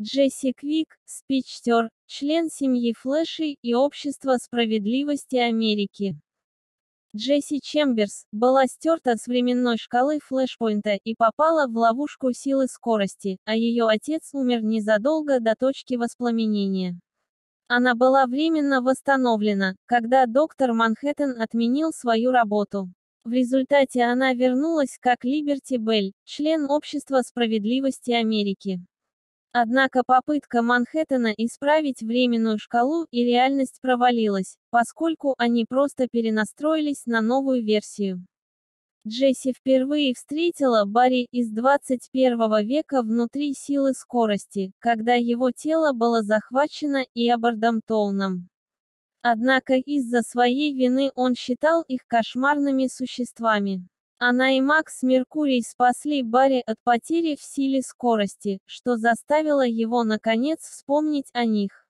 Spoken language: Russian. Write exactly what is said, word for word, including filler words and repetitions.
Джесси Квик, Спичтер, член семьи Флэшей и Общества справедливости Америки. Джесси Чемберс была стерта с временной шкалы Флэшпоинта и попала в ловушку силы скорости, а ее отец умер незадолго до точки воспламенения. Она была временно восстановлена, когда доктор Манхэттен отменил свою работу. В результате она вернулась как Либерти Белль, член Общества справедливости Америки. Однако попытка Манхэттена исправить временную шкалу и реальность провалилась, поскольку они просто перенастроились на новую версию. Джесси впервые встретила Барри из двадцать первого века внутри силы скорости, когда его тело было захвачено Иобардом Тоуном. Однако из-за своей вины он считал их кошмарными существами. Она и Макс Меркурий спасли Барри от потери в силе скорости, что заставило его наконец вспомнить о них.